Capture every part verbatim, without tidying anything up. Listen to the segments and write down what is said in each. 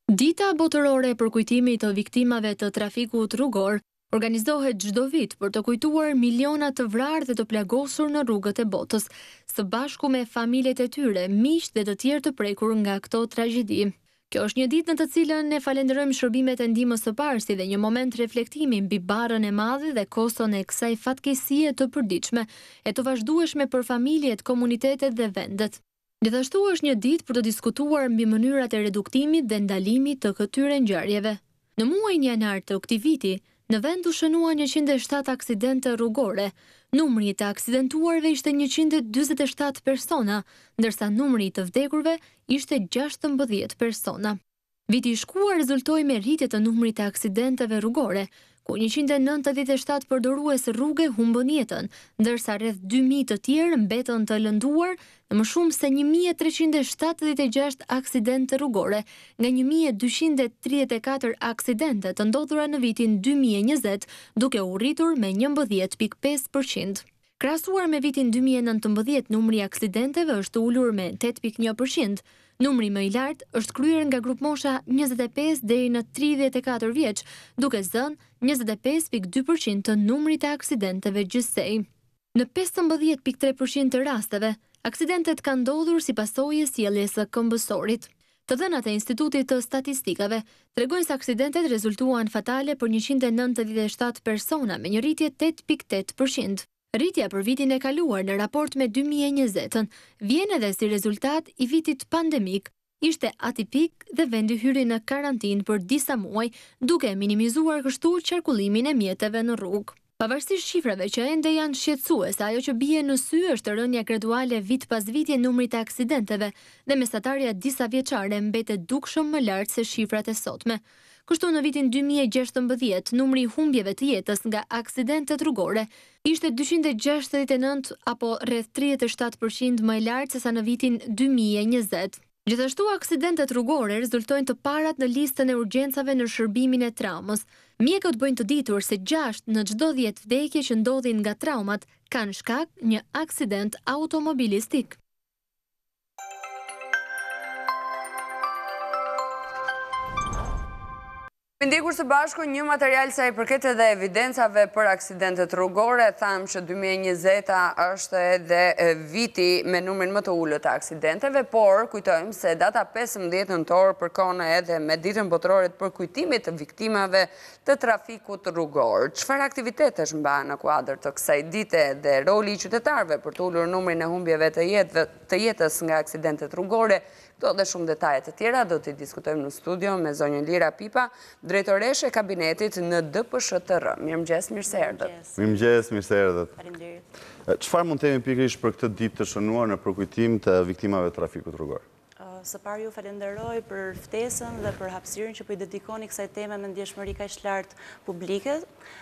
Dita botërore për kujtimit të viktimave të trafikut rrugor organizohet çdo vit për të kujtuar miliona të vrarë dhe të plagosur në rrugët e botës, së bashku me familjet e tyre, miq dhe të tjerë të prekur nga këto tragjedi. Kjo është një ditë në të cilën ne falenderojmë shërbimet e ndihmës së parë si dhe një moment reflektimi mbi barrën e madhe dhe koston e kësaj fatkesie të përditshme e të vazhdueshme për familjet, komunitetet dhe vendet. Gjithashtu është një ditë për të diskutuar mbi mënyrat e reduktimit dhe ndalimit të këtyre ngjarjeve. Në muajin janar të këtij viti, në vend u shënuan njëqind e shtatë aksidente rrugore. Numri i të aksidentuarve ishte njëqind e dyzet e shtatë persona, ndërsa numri i të vdekurve ishte gjashtëmbëdhjetë persona. Viti i shkuar rezultoi me rritje të numrit të aksidenteve rrugore, ku njëqind e nëntëdhjetë e shtatë përdorues rruge humbën jetën, ndërsa rreth dy mijë të tjerë mbetën të lënduar në më shumë se një mijë e treqind e shtatëdhjetë e gjashtë aksidente rrugore, nga një mijë e dyqind e tridhjetë e katër aksidente të ndodhura në vitin dy mijë e njëzet, duke u rritur me njëmbëdhjetë pikë pesë përqind. Krahasuar me vitin dy mijë e nëntëmbëdhjetë, numri i aksidenteve është ulur me tetë pikë një përqind. Numri më i lartë është kryer nga grupmosha njëzet e pesë deri në tridhjetë e katër vjeç, duke zënë njëzet e pesë pikë dy përqind të numrit të aksidenteve gjithsej. Në pesëmbëdhjetë pikë tre përqind të rasteve, aksidentet kanë ndodhur si pasojë e sjelljes së këmbësorit. Të dhënat e Institutit të Statistikave tregojnë se aksidentet rezultuan fatale për njëqind e nëntëdhjetë e shtatë persona me një rritje tetë pikë tetë përqind. Rritja për vitin e kaluar në raport me dy mijë e njëzetën vjen edhe si rezultat i vitit pandemik, ishte atipik dhe vendi hyri në karantinë për disa muaj, duke minimizuar kështu qarkullimin e mjeteve në rrugë. Pavarësisht shifrave që ende janë shqetësuese, ajo që bie në sy është rënja graduale vit pas viti e numrit të aksidenteve dhe mesatarja disa vjeçare mbetet dukshëm më lart se shifrat e sotme. Kështu në vitin dy mijë e gjashtëmbëdhjetë, numri i humbjeve të jetës nga aksidentet rrugore ishte dyqind e gjashtëdhjetë e nëntë apo rreth tridhjetë e shtatë përqind më i lartë sesa në vitin dy mijë e njëzet. Gjithashtu aksidentet rrugore rezultojnë të parat në listën e urgjencave në shërbimin e traumës. Mjekët bëjnë të ditur se gjashtë në çdo dhjetë vdekje që ndodhin nga traumat kanë shkak një aksident automobilistik. Me ndjekur së bashku një material sa i përket edhe evidencave për aksidentet rrugore, thamë që dy mijë e njëzet është edhe viti me numrin më të ullët të aksidenteve, por kujtojmë se data pesëmbëdhjetë nëntor përkon edhe me ditën botërore për kujtimit të viktimave të trafikut rrugor. Çfarë aktivitetesh mbahen në kuadër të kësaj dite dhe roli i qytetarëve për të ullur numrin e humbjeve të, jetë, të jetës nga aksidentet rrugore? Këto dhe shumë detajet të tjera do t'i diskutojmë në studio me zonjën Lira Pipa, drejtoreshe e kabinetit në D P S H R. Mirëmëngjes, mirë se erdhët. Mirëmëngjes, mirë se erdhët. Faleminderit. Çfarë mund të themi pikërisht për këtë ditë të shënuar në përkujtim të viktimave të trafikut rrugor? Së parë ju falenderoj për ftesën dhe për hapësirën që po i dedikoni kësaj teme me ndjeshmëri kaq lartë publike.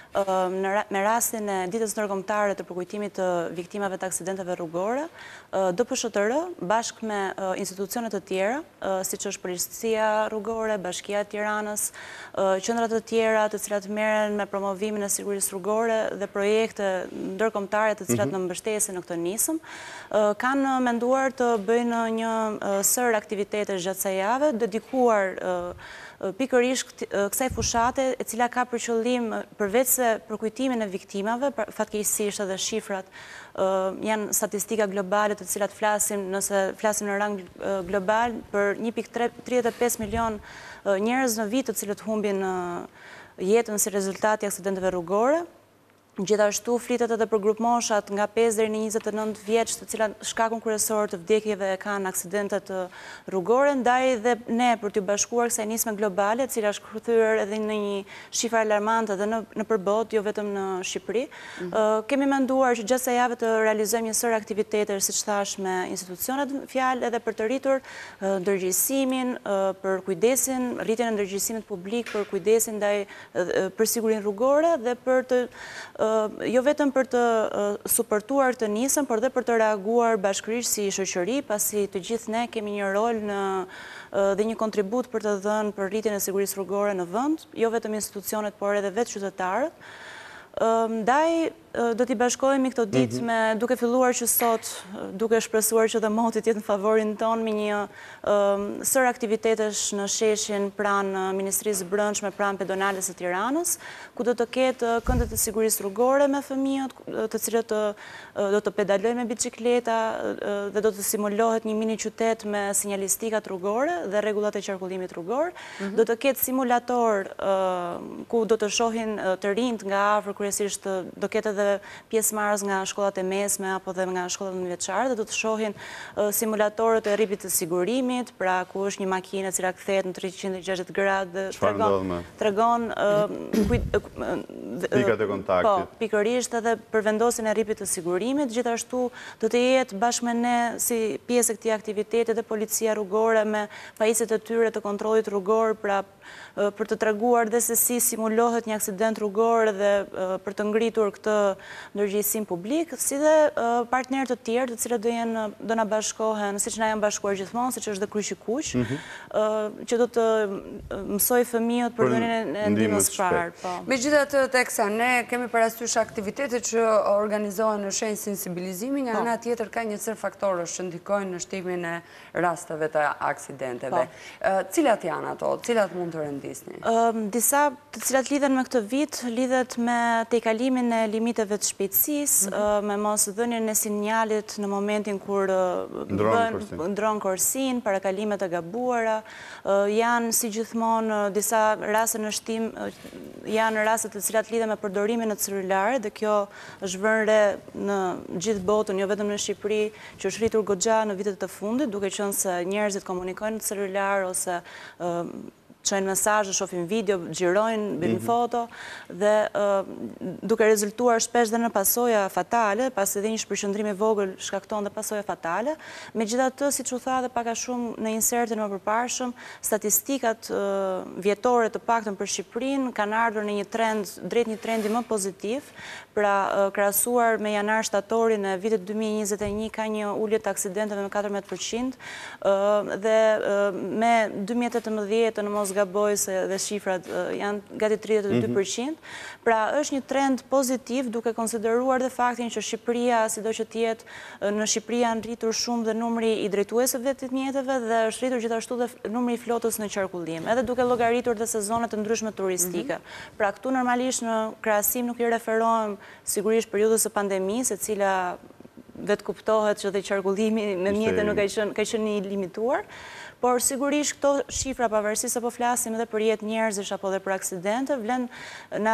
Me rastin e ditës ndërkombëtare të përkujtimit të viktimave të aksidenteve rrugore, D P S H R bashkë me institucione të tjera, siç është Policia Rrugore, Bashkia e Tiranës, qendra të tjera të cilat merren me promovimin e sigurisë rrugore dhe projekte ndërkombëtare të cilat në mbështesin në këtë nisëm, kanë menduar të bëjnë një sër aktivitete gjatë kësaj jave dedikuar pikërisht kësaj fushate e cila ka për qëllim përveç se përkujtimin e viktimave, fatkeqësisht edhe shifrat janë statistika globale të cilat flasim, nëse flasim në rang global për një pikë tridhjetë e pesë milion njerëz në vit të cilët humbin jetën si rezultat i aksidenteve rrugore. Gjithashtu flitet edhe për grupmoshat nga pesë deri në njëzet e nëntë vjeç, të cilat shkakun kryesor të vdekjeve kanë aksidentet rrugore, ndaj dhe ne për t'u bashkuar kësaj nisme globale, e cila është kthyer edhe në një shifër alarmante edhe në, në përbot, jo vetëm në Shqipëri. Mm -hmm. Kemi menduar që gjatë kësaj jave të realizojmë një sër aktivitetesh, siç thash, me institucionet fjalë edhe për të rritur ndërgjegjësimin, për kujdesin, rritjen e ndërgjegjësimit publik, për kujdesin ndaj për sigurinë rrugore dhe për të jo vetëm për të suportuar të nisën, por dhe për të reaguar bashkërisht si shoqëri, pasi të gjithë ne kemi një rol në dhe një kontribut për të dhënë për rritjen e sigurisë rrugore në vend, jo vetëm institucionet, por edhe vetë qytetarët. Ndaj, do t'i bashkojmë këto ditë me duke filluar që sot, duke shpresuar që dhe moti t'jetë në favorin tonë me një sër aktivitetesh në sheshin pranë Ministrisë Brendshme, pranë pedonales së Tiranës, ku do të ketë këndet e sigurisë rrugore me fëmijët, të cilët do të pedalojnë me bicikleta dhe do të simulohet një mini qytet me sinjalistikat rrugore dhe rregullat e qarkullimit rrugor. Do të ketë simulator ku do të shohin të rinjt nga afër, kryesisht do ketë edhe pjesëmarrës nga shkollat e mesme apo dhe nga shkollat nënvjeçare, dhe do të shohin simulatorët e rripit të sigurimit, pra ku është një makinë e cila kthehet në treqind e gjashtëdhjetë gradë, tregon pikat e kontaktit. Po, pikërisht edhe për vendosjen e rripit të sigurimit, gjithashtu do të jetë bashkë me ne si pjesë e këtij aktiviteti dhe policia rrugore me pajisjet e tyre të kontrollit rrugor, pra për të treguar dhe se si simulohet një aksident rrugor dhe për të ngritur këtë ndërgjegjësim publik, si dhe partnerë të tjerë të cilët do jenë do na bashkohen, siç na janë bashkuar gjithmonë, siç është dhe Kryqi Kuq, që do të mësoj fëmijët për dhënien e ndihmës parë. Megjithatë, teksa ne kemi parasysh aktivitetet që organizohen në shenjë sensibilizimi, nga ana tjetër ka një sër faktorësh që ndikojnë në shtimin e rasteve të aksidenteve. Cilat janë ato? Cilat mund të rendisni? Disa të cilat lidhen me këtë vit, lidhet me tejkalimin e limiteve të shpejtësisë, me mos dhënien e sinjalit në momentin kur ndron korsin, parakalimet e gabuara, janë si gjithmonë disa raste në shtim, janë raste të cilat lidhen me përdorimin e celularit, dhe kjo është vënë re në gjithë botën, jo vetëm në Shqipëri, që është rritur goxha në vitet e fundit, duke qenë se njerëzit komunikojnë në celular ose çojnë mesazhe, shohin video, xhirojnë, bëjnë foto, dhe duke rezultuar shpesh dhe në pasoja fatale, pasi edhe një shpërqendrim i vogël shkakton dhe pasoja fatale. Megjithatë, siç u tha edhe pak a shumë në insertin më përparshëm, statistikat vjetore të paktën për Shqipërinë kanë ardhur në një trend, drejt një trendi më pozitiv, pra krahasuar me janar-shtatorin e vitit dy mijë e njëzet e një ka një ulje të aksidenteve me katërmbëdhjetë përqind dhe me dy mijë e tetëmbëdhjetë në mos gaboj se dhe shifrat janë gati tridhjetë e dy përqind. Pra është një trend pozitiv duke konsideruar dhe faktin që Shqipëria, sido që tjetë në Shqipëri janë rritur shumë dhe numri i drejtuesëve të mjeteve dhe është rritur gjithashtu dhe numri i flotës në qarkullim, edhe duke llogaritur dhe sezonet të ndryshme turistike. Pra këtu normalisht në krahasim nuk i referohem sigurisht periudhës së pandemisë, e cila vetë kuptohet që dhe qarkullimi me mjete nuk ka qenë i limituar, por sigurisht këto shifra, pavarësisht se po flasim edhe për jetë njerëzish apo dhe për aksidente, vlen na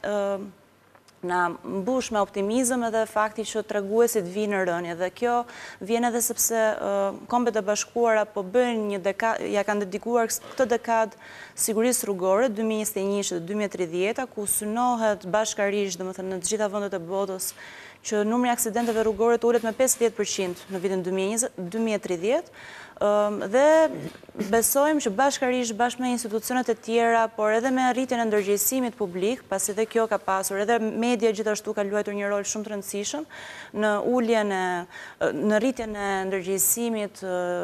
na mbush me optimizëm edhe fakti që treguesit vinë në rënje, dhe kjo vjen edhe sepse Kombet e Bashkuara po bëjnë një dekadë, ja kanë dedikuar këtë dekadë sigurisë rrugore dy mijë e njëzet e një dhe dy mijë e tridhjetë, ku synohet bashkarisht, domethënë në të gjitha vendet e botës, që numri i aksidenteve rrugore të ulet me pesëdhjetë përqind në vitin dy mijë e tridhjetë, dhe besojmë që bashkarisht bashkë me institucionet e tjera, por edhe me rritjen e ndërgjegjësimit publik, pasi edhe kjo ka pasur, edhe media gjithashtu ka luajtur një rol shumë të rëndësishëm në uljen e në rritjen e ndërgjegjësimit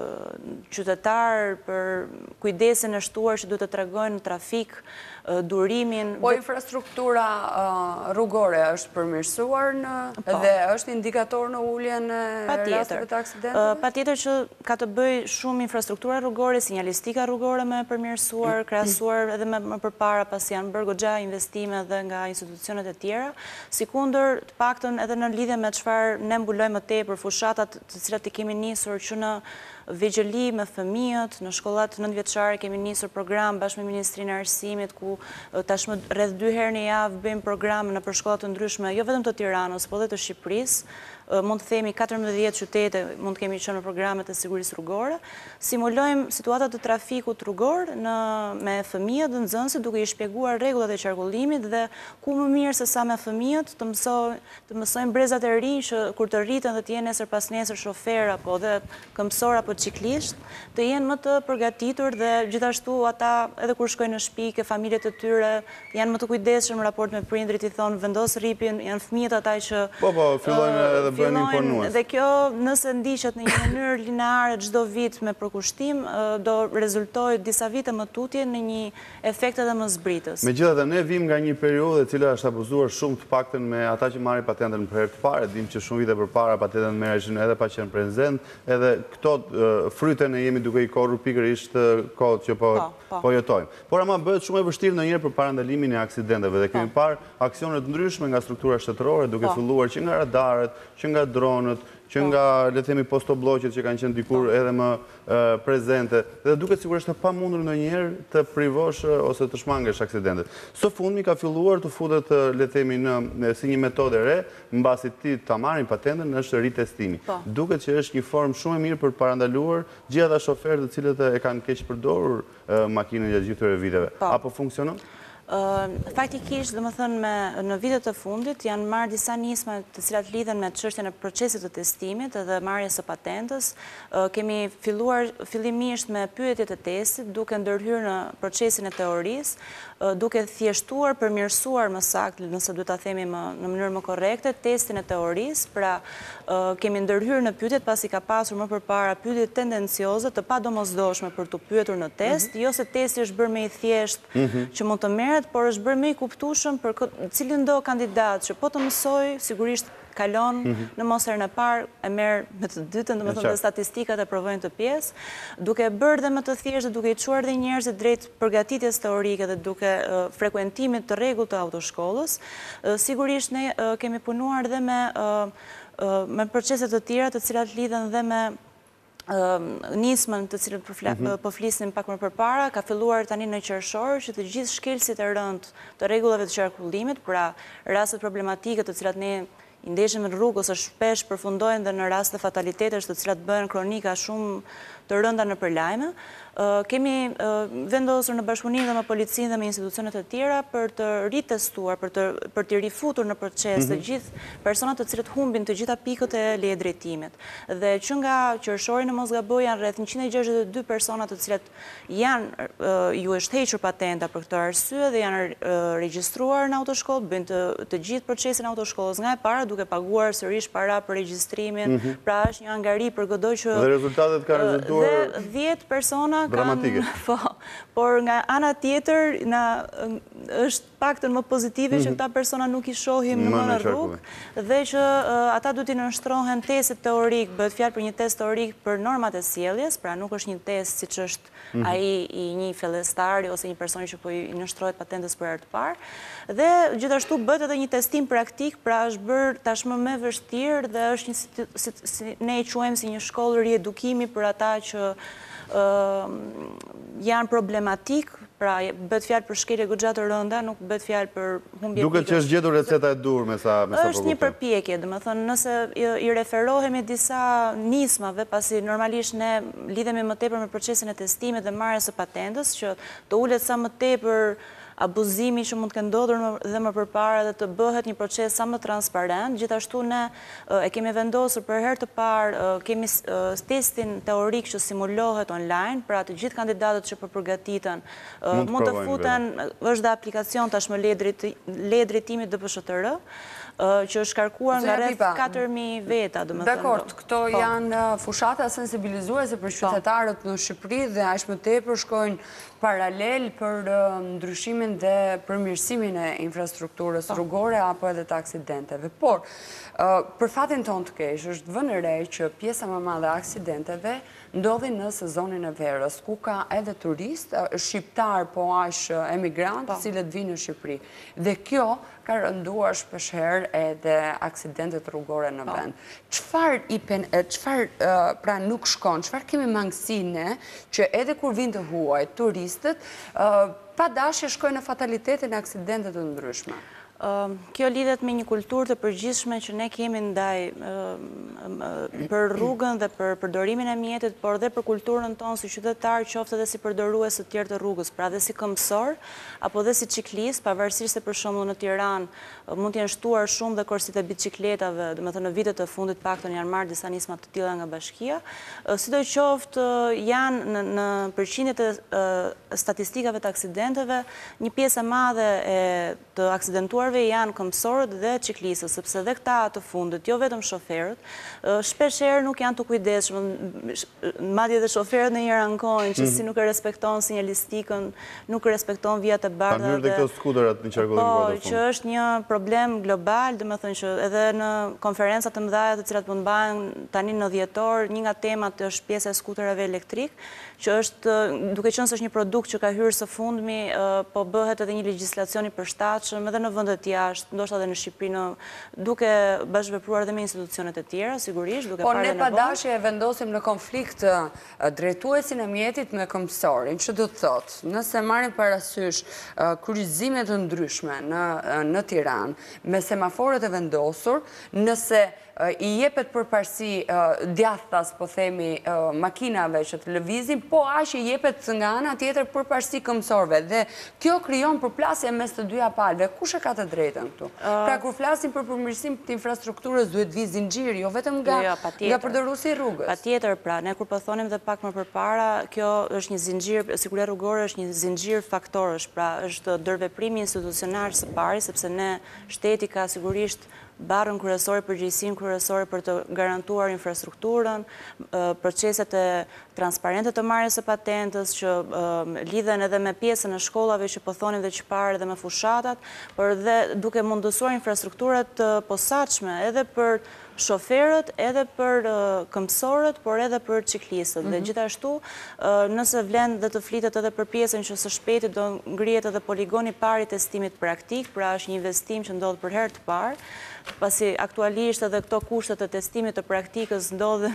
qytetar për kujdesin e shtuar që duhet të tregojnë në trafik, durimin. Po infrastruktura rrugore është përmirësuar dhe është indikator në uljen e rasteve të aksidenteve? Patjetër që ka të bëjë shumë infrastruktura rrugore, sinjalistika rrugore me përmirësuar, krahasuar edhe me përpara, pasi janë bërë goxha investime dhe nga institucionet e tjera. Sikundër, të paktën edhe në lidhje me çfarë ne mbulojmë më tepër, fushatat të cilat i kemi nisur që në vegjëli me fëmijët, në shkollat nëntëvjeçare kemi nisur program bashkë me Ministrinë e Arsimit, ku tashmë rreth dy herë në javë bëjmë program në për shkollat të ndryshme, jo vetëm të Tiranës, por edhe të Shqipërisë. Mund të themi katërmbëdhjetë qytete mund të kemi qenë në programet e sigurisë rrugore. Simulojmë situatat të trafikut rrugor me fëmijët dhe nxënësit, duke i shpjeguar rregullat e qarkullimit dhe ku më mirë se sa me fëmijët të mësojmë brezat e rinj që kur të rriten dhe të jenë nesër pas nesër shofer apo dhe këmbësor apo ciklisht, të jenë më të përgatitur dhe gjithashtu ata edhe kur shkojnë në shtëpi, ke familjet e tyre janë më të kujdesshëm në raport me prindrit, i thonë vendos rripin, janë fëmijët ata që Po, po, fillojnë edhe bëhen imponues. Dhe kjo, nëse ndiqet në një mënyrë lineare çdo vit me përkushtim, do rezultojë disa vite më tutje në një efekt edhe më zbritës. Megjithatë, ne vim nga një periudhë e cila është abuzuar shumë të paktën me ata që marrin patentën për herë të parë. Dim që shumë vite përpara patentën merreshin edhe pa qenë prezent, edhe këto fryte ne jemi duke i korrur pikërisht kohët që po po jetojmë. Por ama bëhet shumë e vështirë ndonjëherë për parandalimin e aksidenteve dhe kemi parë aksione të ndryshme nga struktura shtetërore, duke filluar që nga radarët, që nga dronët, që nga, le të themi, postobloqet që kanë qenë dikur edhe më prezente, dhe duket sigurisht e pamundur ndonjëherë të privosh ose të shmangesh aksidentet. Së fundmi ka filluar të futet, le të themi, në si një metodë re, mbasi ti ta marrin patentën, është ritestimi. Duket që është një formë shumë e mirë për parandaluar gjithë ata shoferët të cilët e kanë keq përdorur makinën gjatë gjithë këtyre viteve. Apo funksionon? Faktikisht, dhe më thënë, në vitet të fundit, janë marrë disa nisma të cilat lidhen me çështjen e procesit të testimit dhe marrjes së patentës. Kemi filluar fillimisht me pyetjet e testit, duke ndërhyrë në procesin e teorisë, duke thjeshtuar, përmirësuar më saktë, nëse duhet ta themi në mënyrë më korrekte, testin e teorisë. Pra, kemi ndërhyrë në pyetjet pasi ka pasur më përpara pyetje tendencioze të padomosdoshme për të pyetur në test, jo se testi është bërë më i thjeshtë që mund të merret, por është bërë më i kuptueshëm për cilin do kandidat që po të mësoj, sigurisht kalon në mos herën e parë, e merr me të dytën, domethënë dhe statistikat e provojnë të pjesë, duke bërë dhe më të thjeshtë, duke i çuar dhe njerëzit drejt përgatitjes teorike dhe duke frekuentimit të rregullt të autoshkollës. Sigurisht ne kemi punuar dhe me me procese të tjera të cilat lidhen dhe me nismën të cilët po flisnim pak më përpara, ka filluar tani në qershor që të gjithë shkelësit e rëndë të rregullave të qarkullimit, pra rastet problematike të cilat ne i ndeshim në rrugë ose shpesh përfundojnë dhe në raste fatalitetesh të cilat bëhen kronika shumë të rënda në përlajme, kemi vendosur në bashkëpunim dhe me policinë dhe me institucionet e tjera për të ritestuar, për të rifutur në proces të gjithë personat të cilët humbin të gjitha pikët e leje drejtimit. Dhe që nga qershori në mos gaboj janë rreth njëqind e gjashtëdhjetë e dy personat të cilët janë ju është hequr patenta për këtë arsye dhe janë regjistruar në autoshkollë, bëjnë të gjithë procesin e autoshkollës nga e para duke paguar sërish para për regjistrimin, pra është një angari për godoj që dhe rezultatet kanë rezultuar dhe dhjetë persona dramatike. Por nga ana tjetër është paktën më pozitive që këta persona nuk i shohim në më në rrugë dhe që ata du t'i nënshtrohen testit teorik, bëhet fjalë për një test teorik për normat e sjelljes, pra nuk është një test siç është ai i një fillestari ose një personi që po i nënshtrohet patentës për herë të parë. Dhe gjithashtu bëhet edhe një testim praktik, pra është bërë tashmë më vështirë dhe është një, ne e quajmë si një shkollë riedukimi për ata që janë problematik, pra bëhet fjalë për shkelje goxha të rënda, nuk bëhet fjalë për humbje pikësh. Duket që është gjetur receta e dur me sa me sa po. Është një përpjekje, domethënë nëse i referohemi disa nismave, pasi normalisht ne lidhemi më tepër me procesin e testimit dhe marrjes së patentës, që të ulet sa më tepër abuzimi që mund të kenë ndodhur dhe më përpara dhe të bëhet një proces sa më transparent. Gjithashtu ne e kemi vendosur për herë të parë, kemi testin teorik që simulohet online, pra të gjithë kandidatët që po përgatiten mund të futen, është dhe aplikacion tashmë leje drejtimit D P S H T R, që është karkuar nga rreth katër mijë veta, domethënë. Dakord, këto janë fushata sensibilizuese për qytetarët në Shqipëri dhe aq më tepër shkojnë paralel për ndryshimin dhe përmirësimin e infrastrukturës rrugore apo edhe të aksidenteve. Por, për fatin tonë të keq, është vënë re që pjesa më e madhe e aksidenteve ndodhin në sezonin e verës, ku ka edhe turist, shqiptar po aq emigrant, të cilët vinë në Shqipëri. Dhe kjo ka rënduar shpeshherë edhe aksidentet rrugore në vend. Çfarë i pen, çfarë pra nuk shkon, çfarë kemi mangësi ne që edhe kur vinë të huaj turistët, pa dashje shkojnë në fatalitetin e aksidentet të ndryshme? Kjo lidhet me një kulturë të përgjithshme që ne kemi ndaj për rrugën dhe për përdorimin e mjetit, por dhe për kulturën tonë si qytetar, qoftë edhe si përdorues të tjerë të rrugës, pra dhe si këmbësor, apo dhe si ciklist, pavarësisht se për shembull në Tiranë mund të jenë shtuar shumë dhe korsit e biçikletave, domethënë në vitet e fundit paktën janë marrë disa nisma të tilla nga bashkia. Sidoqoftë janë në, në përqindjet e statistikave të aksidenteve, një pjesë e madhe e të aksidentuar mënyrve janë këmbësorët dhe ciklisët, sepse dhe këta të fundit, jo vetëm shoferët, shpesh herë nuk janë të kujdesshëm, madje dhe shoferët ndonjëherë ankojnë që si nuk e respekton sinjalistikën, nuk e respekton vijat e bardha. Kanë hyrë dhe këto skuterat në qarkullim Po, kohë të që është një problem global, domethënë që edhe në konferencat të mëdha të cilat mund bëhen tani në dhjetor, një nga temat është pjesa e skuterave elektrik, që është, duke qenë se është një produkt që ka hyrë së fundmi, po bëhet edhe një legjislacion i përshtatshëm edhe në vendet jashtë, ndoshta edhe në Shqipëri, në duke bashkëvepruar edhe me institucionet e tjera, sigurisht, duke po parë ne nevojë. pa dashje e vendosim në konflikt drejtuesin e mjetit me këmbësorin, që do të thotë, nëse marrim parasysh kryqëzime të ndryshme në në Tiranë me semaforët e vendosur, nëse i jepet përparësi djathtas, po themi, makinave që të lëvizin, po aq i jepet nga ana tjetër përparësi këmbësorëve. Dhe kjo krijon përplasje mes të dyja palëve. Kush e ka të drejtën këtu? Pra kur flasim për përmirësim të infrastrukturës, duhet vi zinxhir, jo vetëm nga nga përdoruesi i rrugës. Patjetër, pra, ne kur po thonim dhe pak më përpara, kjo është një zinxhir, siguria rrugore është një zinxhir faktorësh, pra është ndërveprimi institucional së pari, sepse ne shteti ka sigurisht barën kryesore, përgjegjësinë kryesore për të garantuar infrastrukturën, proceset e transparente të marrjes së patentës që lidhen edhe me pjesën e shkollave që po thonim dhe që parë dhe me fushatat, por dhe duke mundësuar infrastrukturat të posaçme edhe për shoferët, edhe për këmbësorët, por edhe për ciklistët. Dhe gjithashtu, nëse vlen dhe të flitet edhe për pjesën që së shpejti do ngrihet edhe poligoni pari testimit praktik, pra është një investim që ndodh për herë të parë, pasi aktualisht edhe këto kushtet e testimit të praktikës ndodhen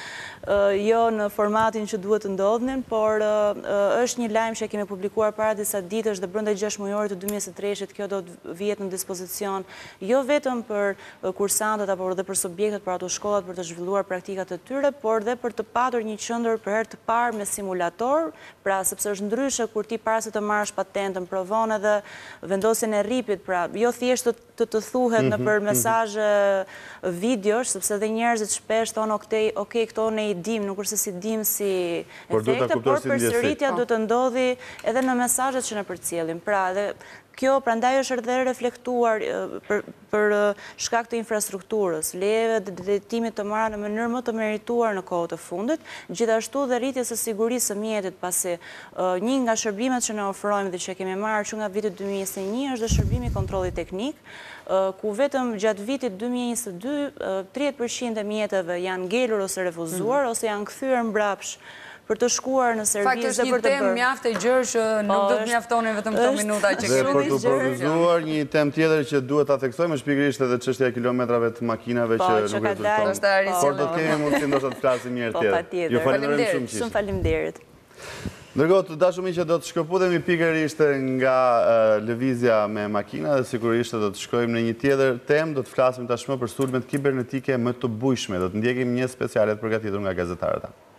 jo në formatin që duhet të ndodhnin, por është një lajm që kemi publikuar para disa ditësh dhe brenda gjashtë mujorit të dy mijë e njëzet e treshit kjo do të vihet në dispozicion jo vetëm për kursantët apo edhe për subjektet për autoshkollat për të zhvilluar praktikat e tyre, por dhe për të patur një qendër për herë të parë me simulator, pra sepse është ndryshe kur ti para se të marrësh patentën provon edhe vendosjen e rripit, pra jo thjesht të të thuhet në për mesazhe videosh, sepse edhe njerëzit shpesh thonë ok, këto ne i dim, nuk është se si dim si efekte, por përsëritja do të ndodhi edhe në mesazhet që ne përcjellim. Pra, edhe kjo prandaj është edhe reflektuar për shkak të infrastrukturës, lejeve dhe drejtimit të marra në mënyrë më të merituar në kohët e fundit, gjithashtu dhe rritjes së sigurisë së mjetit, pasi një nga shërbimet që ne ofrojmë dhe që kemi marrë që nga viti dy mijë e njëzet e një është dhe shërbimi kontrolli teknik, ku vetëm gjatë vitit dy mijë e njëzet e dy tridhjetë përqind e mjeteve janë ngelur ose refuzuar ose janë kthyer mbrapsh për të shkuar në servis dhe për të bërë. Fakt është një temë mjaft e gjerë që nuk do të mjaftonin vetëm këto minuta që kemi. Dhe për të përgëzuar një temë tjetër që duhet ta theksojmë është pikërisht edhe çështja e kilometrave të makinave që nuk rezulton. Por do të kemi mundësi ndoshta të flasim një herë tjetër. Ju falenderoj shumë. Shumë faleminderit. Ndërkohë të dashur miq që do të shkëputemi pikërisht nga lëvizja me makina dhe sigurisht do të shkojmë në një tjetër temë, do të flasim tashmë për sulmet kibernetike më të bujshme. Do të ndjekim një speciale të përgatitur nga gazetarët.